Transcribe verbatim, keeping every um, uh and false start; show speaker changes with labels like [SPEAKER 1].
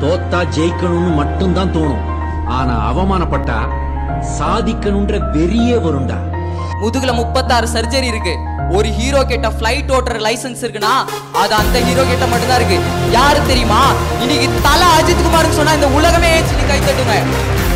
[SPEAKER 1] தோத்தா ஜெயிக்கணும்னு மட்டும்தான் தோணும். ஆனா அவமானப்பட்டா சாதிக்கணும்ன்ற வெறியே வரும்டா.
[SPEAKER 2] முதுகுல முப்பத்தாறு சர்ஜரி இருக்கு. ஒரு ஹீரோ கிட்ட ஃபிளைட் ஓட்டுற லைசன்ஸ் இருக்குன்னா அது அந்த ஹீரோ கிட்ட மட்டும்தான் இருக்கு. யாரு தெரியுமா? இன்னைக்கு தல அஜித் குமார்னு சொன்னா இந்த உலகமே கை தட்டுங்க.